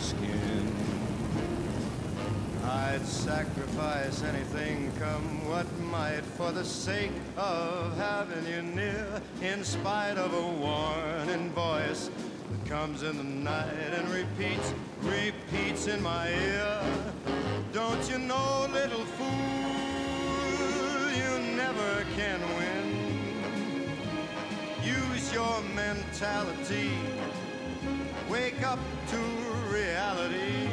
skin. I'd sacrifice anything, come what might, for the sake of having you near, in spite of a warning voice that comes in the night and repeats in my ear. Don't you know, little fool, you never can win. Use your mentality, wake up to reality.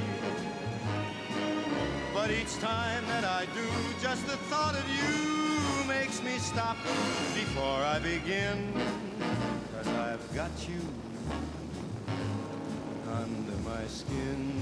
But each time that I do, just the thought of you makes me stop before I begin. 'Cause I've got you under my skin.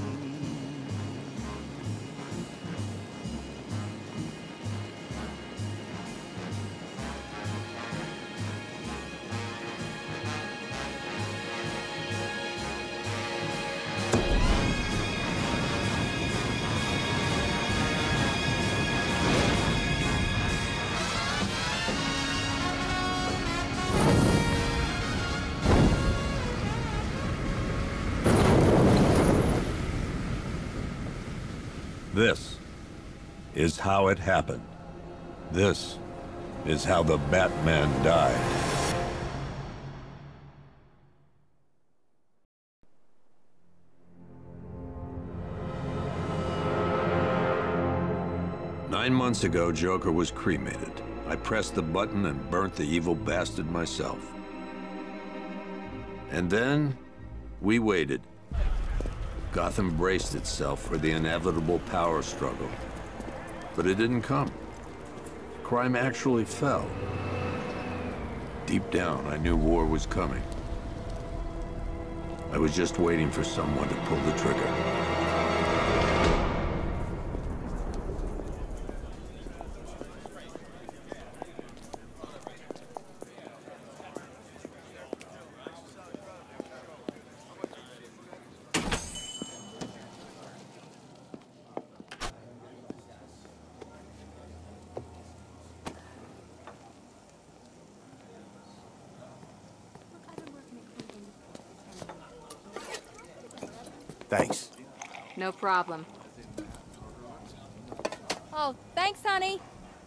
This is how it happened. This is how the Batman died. Nine months ago, Joker was cremated. I pressed the button and burnt the evil bastard myself. And then, we waited. Gotham braced itself for the inevitable power struggle. But it didn't come. Crime actually fell. Deep down, I knew war was coming. I was just waiting for someone to pull the trigger. Thanks. No problem. Oh, thanks, honey.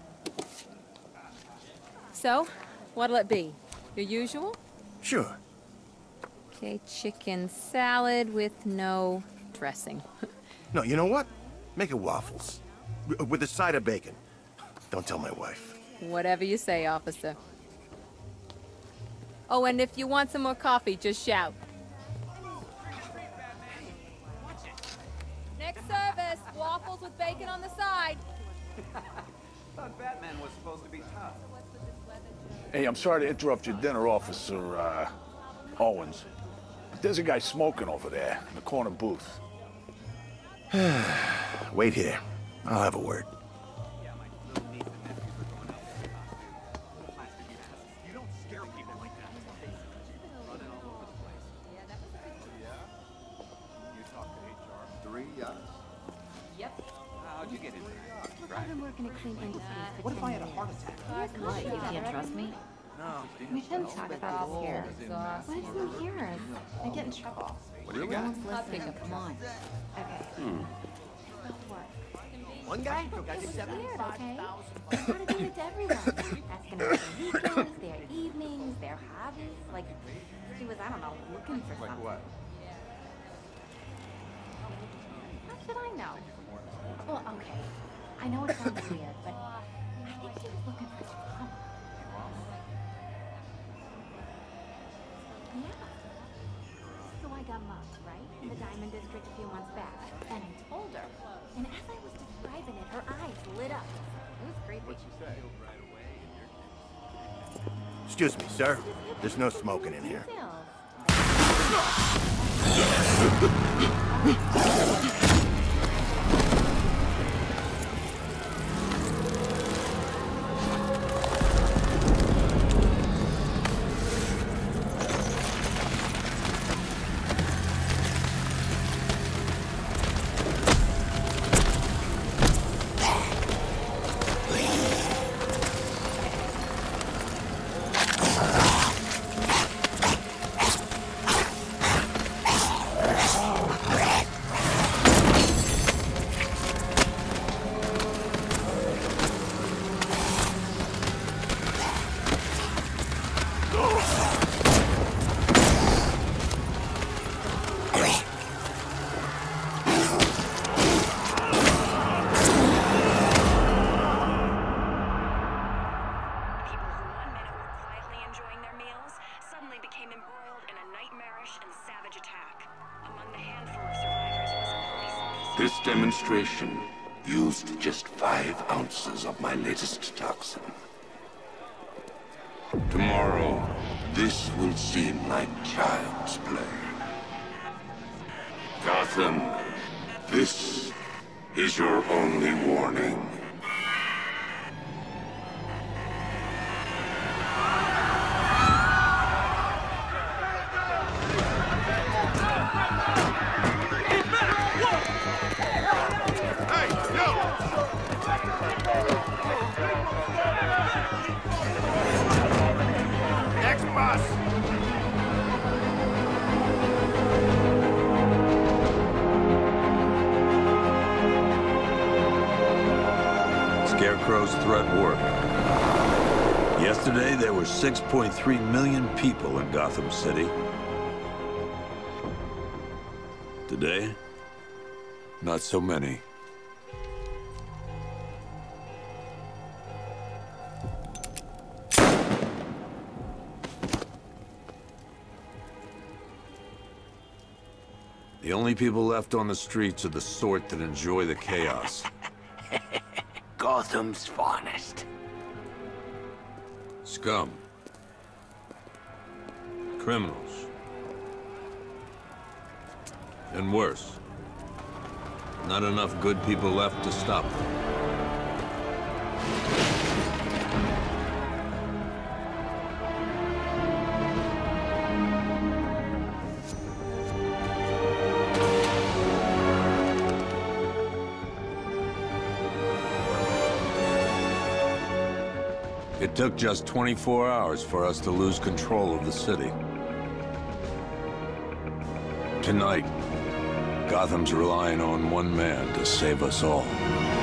So, what'll it be? Your usual? Sure. Okay, chicken salad with no dressing. No, you know what? Make it waffles. With a side of bacon. Don't tell my wife. Whatever you say, officer. Oh, and if you want some more coffee, just shout. Next service, waffles with bacon on the side. Thought Batman was supposed to be tough. Hey, I'm sorry to interrupt your dinner, Officer, Owens. But there's a guy smoking over there in the corner booth. Wait here. I'll have a word. You don't scare people like that. Running all over the place. You talk to HR. 3 yachts? Yep. How'd you get into that? I've been working at Clean Industries. What if I had a heart attack? What? You can't trust me? No. We shouldn't talk about this here. Why does no hear us? I get in trouble. What do you got? I'll pick up. Come on. Okay. One guy? It's weird, okay? I gotta do it to everyone. Asking about their weekends, their evenings, their hobbies. Like, she was, I don't know, looking for something. Like what? How should I know? Well, okay. I know it sounds weird, but I think she was looking for trouble. Yeah. So I got mugged, right? In the Diamond District a few months back. And I told her. And as I was describing it, her eyes lit up. It was creepy. What'd she say? Excuse me, sir. There's no smoking in here. This demonstration used just 5 ounces of my latest toxin. Tomorrow, this will seem like child's play. Gotham, this is your only warning. Scarecrow's threat worked. Yesterday, there were 6.3 million people in Gotham City. Today, not so many. The only people left on the streets are the sort that enjoy the chaos. Gotham's finest. Scum. Criminals. And worse. Not enough good people left to stop them. It took just 24 hours for us to lose control of the city. Tonight, Gotham's relying on one man to save us all.